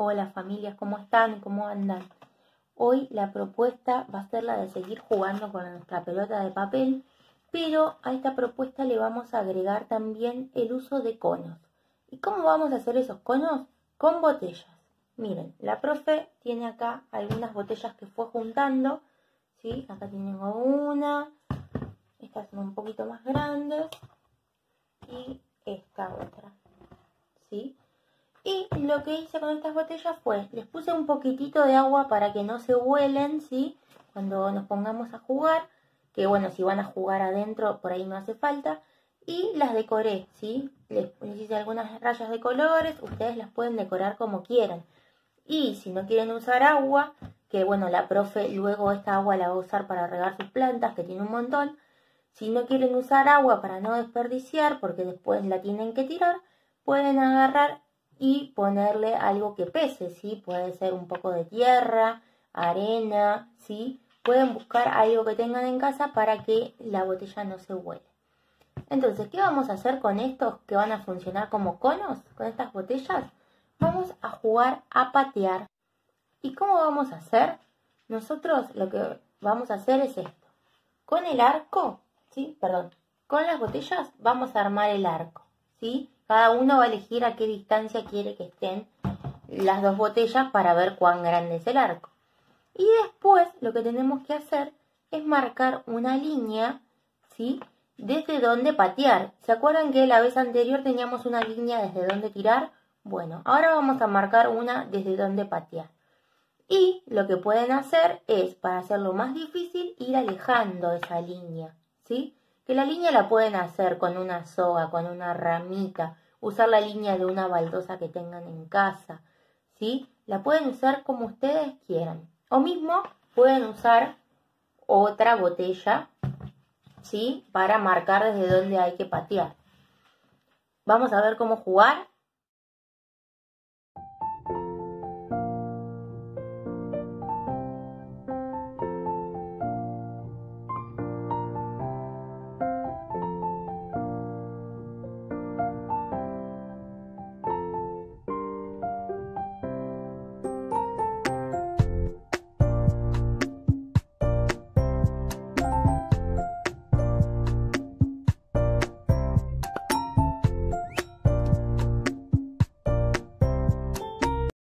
Hola familias, ¿cómo están? ¿Cómo andan? Hoy la propuesta va a ser la de seguir jugando con nuestra pelota de papel, pero a esta propuesta le vamos a agregar también el uso de conos. ¿Y cómo vamos a hacer esos conos? Con botellas. Miren, la profe tiene acá algunas botellas que fue juntando, ¿sí? Acá tengo una, estas son un poquito más grandes y esta otra, ¿sí? Y lo que hice con estas botellas fue, les puse un poquitito de agua para que no se vuelen, ¿sí? Cuando nos pongamos a jugar, que bueno, si van a jugar adentro, por ahí no hace falta. Y las decoré, ¿sí? Les hice algunas rayas de colores, ustedes las pueden decorar como quieran. Y si no quieren usar agua, que bueno, la profe luego esta agua la va a usar para regar sus plantas, que tiene un montón. Si no quieren usar agua para no desperdiciar, porque después la tienen que tirar, pueden agarrar y ponerle algo que pese, ¿sí? Puede ser un poco de tierra, arena, ¿sí? Pueden buscar algo que tengan en casa para que la botella no se vuele. Entonces, ¿qué vamos a hacer con estos que van a funcionar como conos? Con estas botellas, vamos a jugar a patear. ¿Y cómo vamos a hacer? Nosotros lo que vamos a hacer es esto. Con el arco, ¿sí? Perdón, con las botellas vamos a armar el arco, ¿sí? Cada uno va a elegir a qué distancia quiere que estén las dos botellas para ver cuán grande es el arco. Y después lo que tenemos que hacer es marcar una línea, ¿sí? Desde donde patear. ¿Se acuerdan que la vez anterior teníamos una línea desde donde tirar? Bueno, ahora vamos a marcar una desde donde patear. Y lo que pueden hacer es, para hacerlo más difícil, ir alejando esa línea, ¿sí? Que la línea la pueden hacer con una soga, con una ramita, usar la línea de una baldosa que tengan en casa, ¿sí? La pueden usar como ustedes quieran. O mismo pueden usar otra botella, ¿sí? Para marcar desde dónde hay que patear. Vamos a ver cómo jugar.